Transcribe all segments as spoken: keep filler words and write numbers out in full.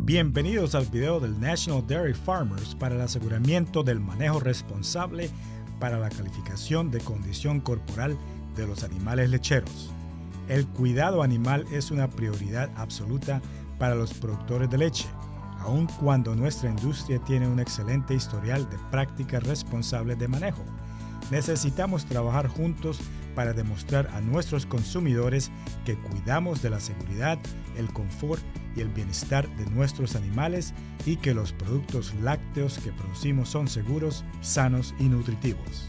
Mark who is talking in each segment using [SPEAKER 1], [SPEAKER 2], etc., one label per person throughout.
[SPEAKER 1] Bienvenidos al video del National Dairy Farmers para el aseguramiento del manejo responsable para la calificación de condición corporal de los animales lecheros. El cuidado animal es una prioridad absoluta para los productores de leche, aun cuando nuestra industria tiene un excelente historial de prácticas responsables de manejo. Necesitamos trabajar juntos para demostrar a nuestros consumidores que cuidamos de la seguridad, el confort y el bienestar de nuestros animales y que los productos lácteos que producimos son seguros, sanos y nutritivos.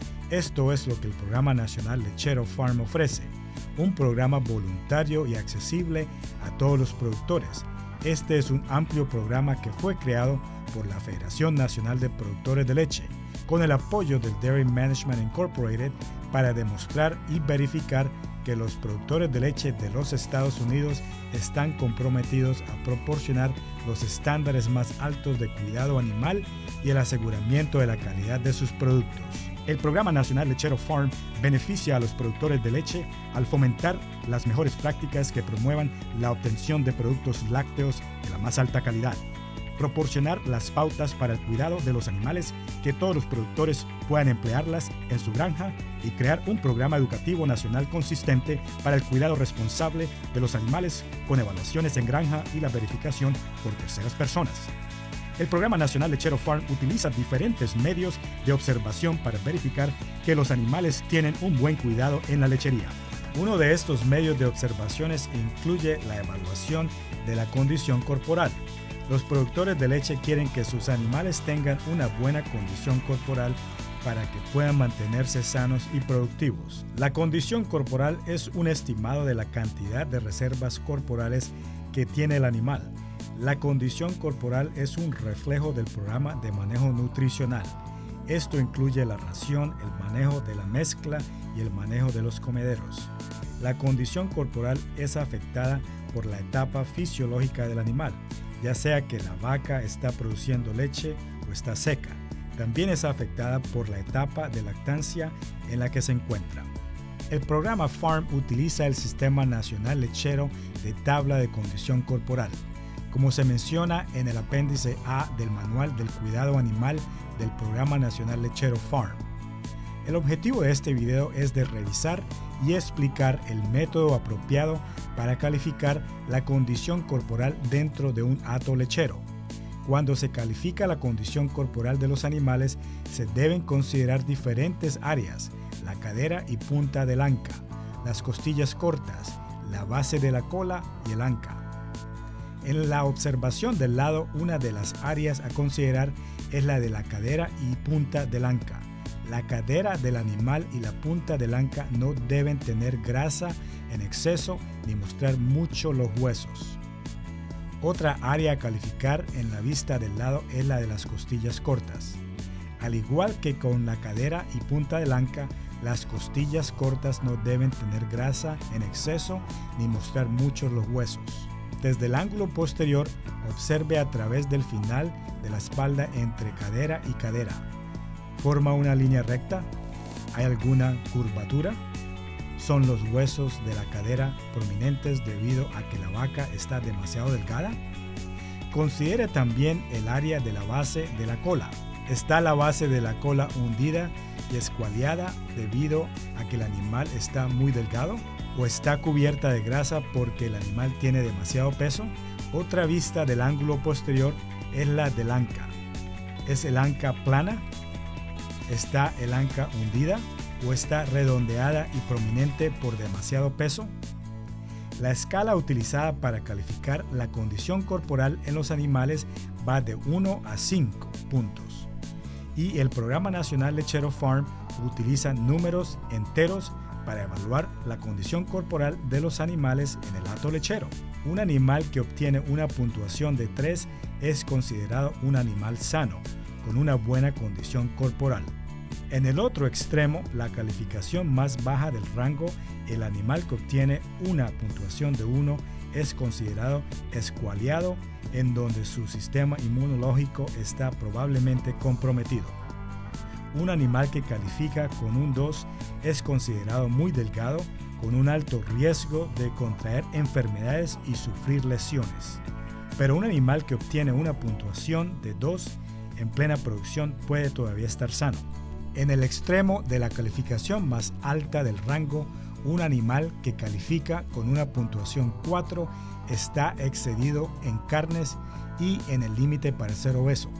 [SPEAKER 1] Esto es lo que el Programa Nacional Lechero Farm ofrece, un programa voluntario y accesible a todos los productores. Este es un amplio programa que fue creado por la Federación Nacional de Productores de Leche, con el apoyo del Dairy Management Incorporated para demostrar y verificar que los productores de leche de los Estados Unidos están comprometidos a proporcionar los estándares más altos de cuidado animal y el aseguramiento de la calidad de sus productos. El Programa Nacional Lechero Farm beneficia a los productores de leche al fomentar las mejores prácticas que promuevan la obtención de productos lácteos de la más alta calidad, proporcionar las pautas para el cuidado de los animales que todos los productores puedan emplearlas en su granja y crear un programa educativo nacional consistente para el cuidado responsable de los animales con evaluaciones en granja y la verificación por terceras personas. El Programa Nacional Lechero Farm utiliza diferentes medios de observación para verificar que los animales tienen un buen cuidado en la lechería. Uno de estos medios de observaciones incluye la evaluación de la condición corporal. Los productores de leche quieren que sus animales tengan una buena condición corporal para que puedan mantenerse sanos y productivos. La condición corporal es un estimado de la cantidad de reservas corporales que tiene el animal. La condición corporal es un reflejo del programa de manejo nutricional. Esto incluye la ración, el manejo de la mezcla y el manejo de los comederos. La condición corporal es afectada por la etapa fisiológica del animal, ya sea que la vaca está produciendo leche o está seca. También es afectada por la etapa de lactancia en la que se encuentra. El programa Farm utiliza el Sistema Nacional Lechero de Tabla de Condición Corporal, como se menciona en el apéndice A del Manual del Cuidado Animal del Programa Nacional Lechero Farm. El objetivo de este video es de revisar y explicar el método apropiado para calificar la condición corporal dentro de un hato lechero. Cuando se califica la condición corporal de los animales, se deben considerar diferentes áreas: la cadera y punta del anca, las costillas cortas, la base de la cola y el anca. En la observación del lado, una de las áreas a considerar es la de la cadera y punta del anca. La cadera del animal y la punta del anca no deben tener grasa en exceso ni mostrar mucho los huesos. Otra área a calificar en la vista del lado es la de las costillas cortas. Al igual que con la cadera y punta del anca, las costillas cortas no deben tener grasa en exceso ni mostrar mucho los huesos. Desde el ángulo posterior, observe a través del final de la espalda entre cadera y cadera. ¿Forma una línea recta? ¿Hay alguna curvatura? ¿Son los huesos de la cadera prominentes debido a que la vaca está demasiado delgada? Considere también el área de la base de la cola. ¿Está la base de la cola hundida y escualeada debido a que el animal está muy delgado? ¿O está cubierta de grasa porque el animal tiene demasiado peso? Otra vista del ángulo posterior es la del anca. ¿Es el anca plana? ¿Está el anca hundida o está redondeada y prominente por demasiado peso? La escala utilizada para calificar la condición corporal en los animales va de uno a cinco puntos. Y el Programa Nacional Lechero Farm utiliza números enteros para evaluar la condición corporal de los animales en el hato lechero. Un animal que obtiene una puntuación de tres es considerado un animal sano, con una buena condición corporal. En el otro extremo, la calificación más baja del rango, el animal que obtiene una puntuación de uno es considerado escualeado, en donde su sistema inmunológico está probablemente comprometido. Un animal que califica con un dos es considerado muy delgado, con un alto riesgo de contraer enfermedades y sufrir lesiones. pero un animal que obtiene una puntuación de dos en plena producción puede todavía estar sano. En el extremo de la calificación más alta del rango, un animal que califica con una puntuación cuatro está excedido en carnes y en el límite para ser obeso.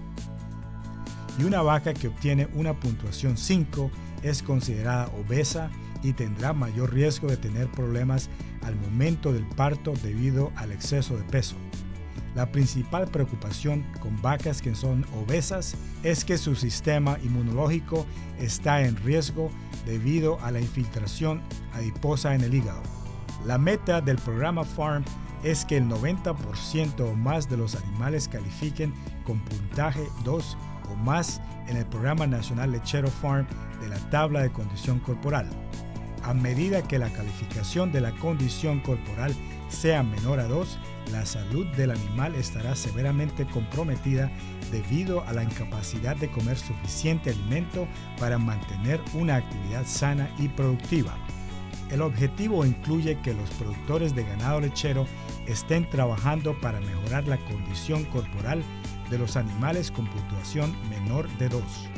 [SPEAKER 1] Y una vaca que obtiene una puntuación cinco es considerada obesa y tendrá mayor riesgo de tener problemas al momento del parto debido al exceso de peso. La principal preocupación con vacas que son obesas es que su sistema inmunológico está en riesgo debido a la infiltración adiposa en el hígado. La meta del programa Farm es que el noventa por ciento o más de los animales califiquen con puntaje dos o más en el Programa Nacional Lechero Farm de la tabla de condición corporal. A medida que la calificación de la condición corporal sea menor a dos, la salud del animal estará severamente comprometida debido a la incapacidad de comer suficiente alimento para mantener una actividad sana y productiva. El objetivo incluye que los productores de ganado lechero estén trabajando para mejorar la condición corporal de los animales con puntuación menor de dos.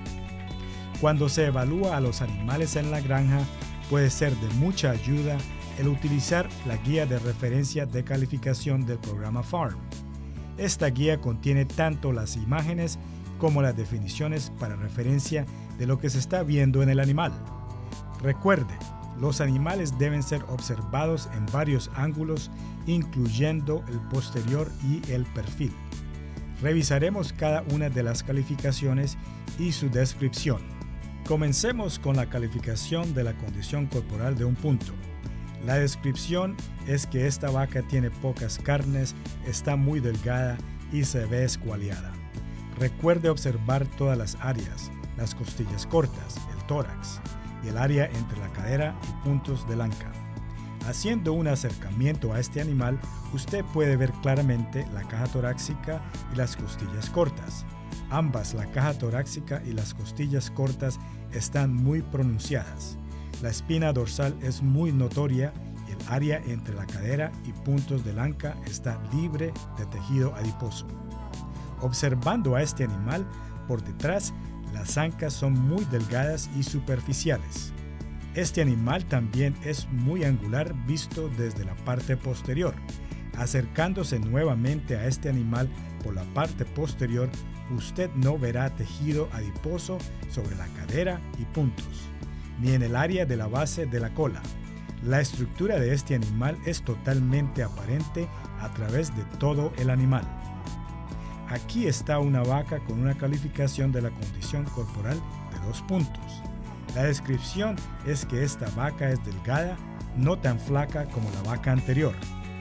[SPEAKER 1] Cuando se evalúa a los animales en la granja, puede ser de mucha ayuda el utilizar la guía de referencia de calificación del programa Farm. Esta guía contiene tanto las imágenes como las definiciones para referencia de lo que se está viendo en el animal. Recuerde, los animales deben ser observados en varios ángulos, incluyendo el posterior y el perfil. Revisaremos cada una de las calificaciones y su descripción. Comencemos con la calificación de la condición corporal de un punto. La descripción es que esta vaca tiene pocas carnes, está muy delgada y se ve escualiada. Recuerde observar todas las áreas, las costillas cortas, el tórax y el área entre la cadera y puntos del anca. Haciendo un acercamiento a este animal, usted puede ver claramente la caja torácica y las costillas cortas. Ambas, la caja torácica y las costillas cortas, están muy pronunciadas. La espina dorsal es muy notoria y el área entre la cadera y puntos del anca está libre de tejido adiposo. Observando a este animal, por detrás, las ancas son muy delgadas y superficiales. Este animal también es muy angular visto desde la parte posterior. Acercándose nuevamente a este animal por la parte posterior, usted no verá tejido adiposo sobre la cadera y puntos, ni en el área de la base de la cola. La estructura de este animal es totalmente aparente a través de todo el animal. Aquí está una vaca con una calificación de la condición corporal de dos puntos. La descripción es que esta vaca es delgada, no tan flaca como la vaca anterior.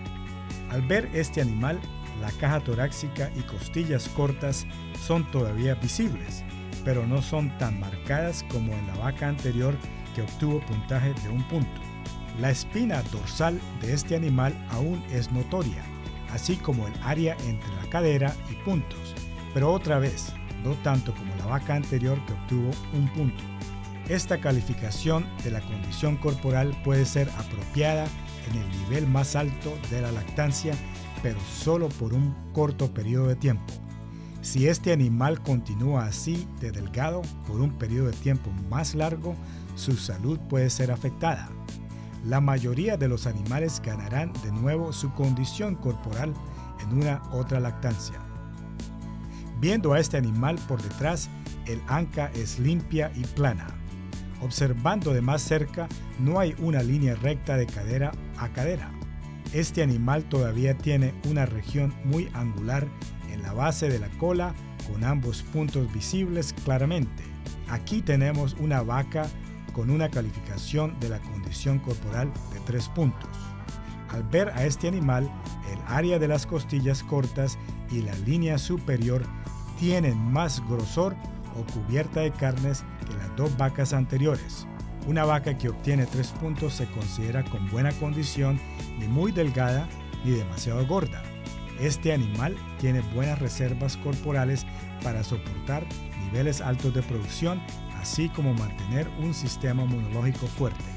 [SPEAKER 1] Al ver este animal, la caja torácica y costillas cortas son todavía visibles, pero no son tan marcadas como en la vaca anterior que obtuvo puntaje de un punto. La espina dorsal de este animal aún es notoria, así como el área entre la cadera y puntos, pero otra vez, no tanto como la vaca anterior que obtuvo un punto. Esta calificación de la condición corporal puede ser apropiada en el nivel más alto de la lactancia, pero solo por un corto periodo de tiempo. Si este animal continúa así de delgado por un periodo de tiempo más largo, su salud puede ser afectada. La mayoría de los animales ganarán de nuevo su condición corporal en una otra lactancia. Viendo a este animal por detrás, el anca es limpia y plana. Observando de más cerca, no hay una línea recta de cadera a cadera. Este animal todavía tiene una región muy angular en la base de la cola, con ambos puntos visibles claramente. Aquí tenemos una vaca con una calificación de la condición corporal de tres puntos. Al ver a este animal, el área de las costillas cortas y la línea superior tienen más grosor o cubierta de carnes que las dos vacas anteriores. Una vaca que obtiene tres puntos se considera con buena condición, ni muy delgada ni demasiado gorda. Este animal tiene buenas reservas corporales para soportar niveles altos de producción, así como mantener un sistema inmunológico fuerte.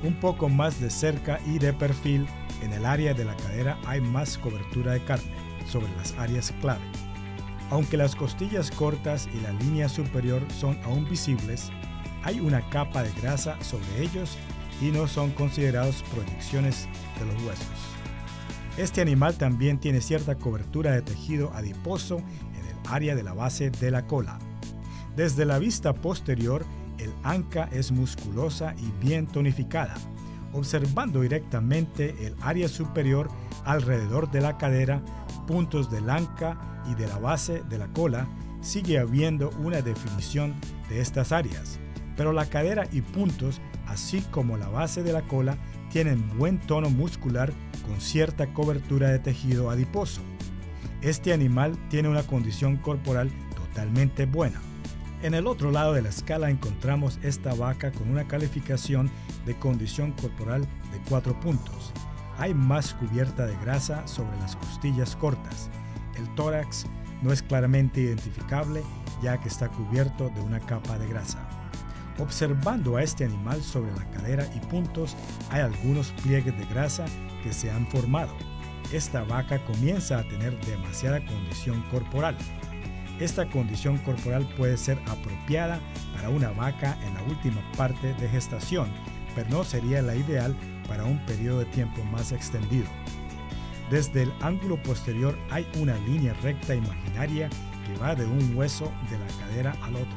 [SPEAKER 1] Un poco más de cerca y de perfil, en el área de la cadera hay más cobertura de carne sobre las áreas clave. Aunque las costillas cortas y la línea superior son aún visibles, hay una capa de grasa sobre ellos y no son considerados proyecciones de los huesos. Este animal también tiene cierta cobertura de tejido adiposo en el área de la base de la cola. Desde la vista posterior, el anca es musculosa y bien tonificada. Observando directamente el área superior alrededor de la cadera, puntos del anca y de la base de la cola, sigue habiendo una definición de estas áreas, pero la cadera y puntos, así como la base de la cola, tienen buen tono muscular con cierta cobertura de tejido adiposo. Este animal tiene una condición corporal totalmente buena. En el otro lado de la escala encontramos esta vaca con una calificación de condición corporal de cuatro puntos. Hay más cubierta de grasa sobre las costillas cortas. El tórax no es claramente identificable ya que está cubierto de una capa de grasa. Observando a este animal sobre la cadera y puntos, hay algunos pliegues de grasa que se han formado. Esta vaca comienza a tener demasiada condición corporal. Esta condición corporal puede ser apropiada para una vaca en la última parte de gestación, pero no sería la ideal para un periodo de tiempo más extendido. Desde el ángulo posterior hay una línea recta imaginaria que va de un hueso de la cadera al otro.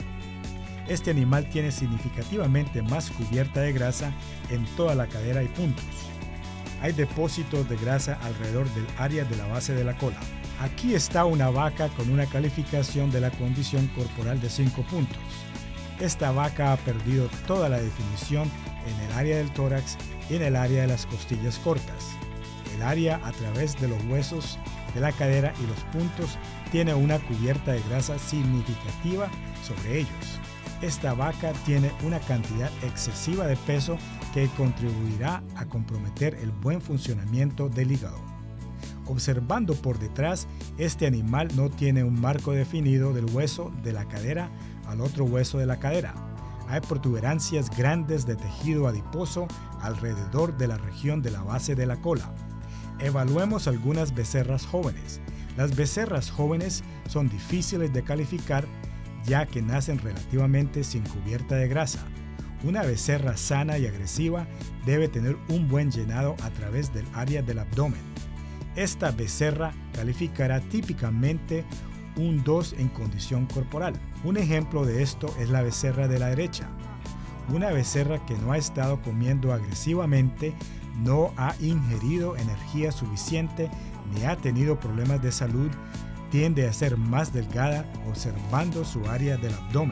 [SPEAKER 1] Este animal tiene significativamente más cubierta de grasa en toda la cadera y puntos. Hay depósitos de grasa alrededor del área de la base de la cola. Aquí está una vaca con una calificación de la condición corporal de cinco puntos. Esta vaca ha perdido toda la definición en el área del tórax y en el área de las costillas cortas. El área a través de los huesos de la cadera y los puntos tiene una cubierta de grasa significativa sobre ellos. Esta vaca tiene una cantidad excesiva de peso que contribuirá a comprometer el buen funcionamiento del hígado. Observando por detrás, este animal no tiene un marco definido del hueso de la cadera al otro hueso de la cadera. Hay protuberancias grandes de tejido adiposo alrededor de la región de la base de la cola. Evaluemos algunas becerras jóvenes. Las becerras jóvenes son difíciles de calificar ya que nacen relativamente sin cubierta de grasa. Una becerra sana y agresiva debe tener un buen llenado a través del área del abdomen. Esta becerra calificará típicamente un dos en condición corporal. Un ejemplo de esto es la becerra de la derecha. Una becerra que no ha estado comiendo agresivamente, no ha ingerido energía suficiente ni ha tenido problemas de salud, tiende a ser más delgada observando su área del abdomen.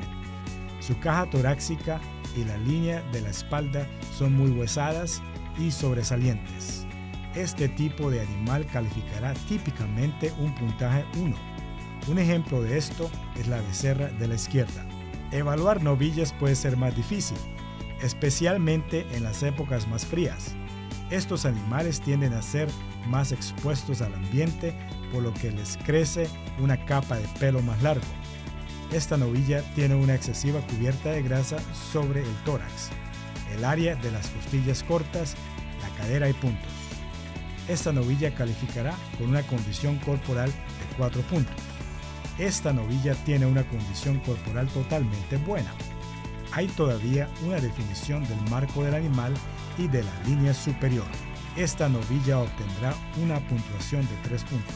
[SPEAKER 1] Su caja torácica y la línea de la espalda son muy huesadas y sobresalientes. Este tipo de animal calificará típicamente un puntaje uno. Un ejemplo de esto es la becerra de la izquierda. Evaluar novillas puede ser más difícil, especialmente en las épocas más frías. Estos animales tienden a ser más expuestos al ambiente, por lo que les crece una capa de pelo más largo. Esta novilla tiene una excesiva cubierta de grasa sobre el tórax, el área de las costillas cortas, la cadera y puntos. Esta novilla calificará con una condición corporal de cuatro puntos. Esta novilla tiene una condición corporal totalmente buena. Hay todavía una definición del marco del animal y de la línea superior. Esta novilla obtendrá una puntuación de tres puntos.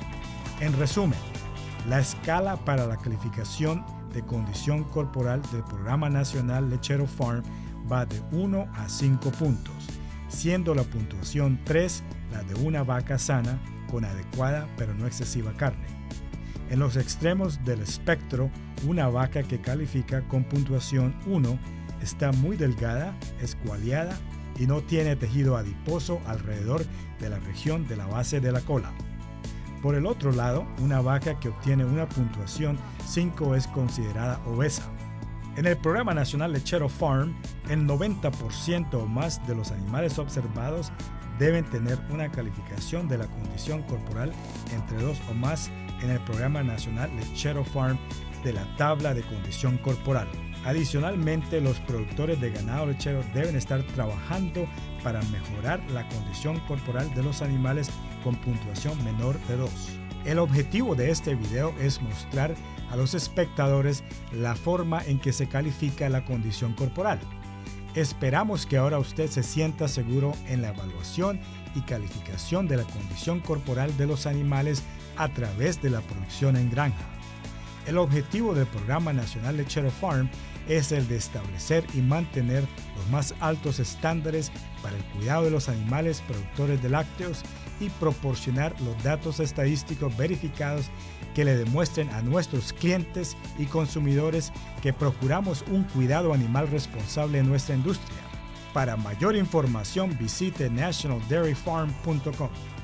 [SPEAKER 1] En resumen, la escala para la calificación de condición corporal del Programa Nacional Lechero Farm va de uno a cinco puntos, siendo la puntuación tres la de una vaca sana con adecuada pero no excesiva carne. En los extremos del espectro, una vaca que califica con puntuación uno está muy delgada, escualeada y no tiene tejido adiposo alrededor de la región de la base de la cola. Por el otro lado, una vaca que obtiene una puntuación cinco es considerada obesa. En el Programa Nacional Lechero Farm, el noventa por ciento o más de los animales observados deben tener una calificación de la condición corporal entre dos o más en el Programa Nacional Lechero Farm de la tabla de condición corporal. Adicionalmente, los productores de ganado lechero deben estar trabajando para mejorar la condición corporal de los animales con puntuación menor de dos. El objetivo de este video es mostrar a los espectadores la forma en que se califica la condición corporal. Esperamos que ahora usted se sienta seguro en la evaluación y calificación de la condición corporal de los animales a través de la producción en granja. El objetivo del Programa Nacional Lechero Farm es el de establecer y mantener los más altos estándares para el cuidado de los animales productores de lácteos y proporcionar los datos estadísticos verificados que le demuestren a nuestros clientes y consumidores que procuramos un cuidado animal responsable en nuestra industria. Para mayor información visite national dairy farm punto com.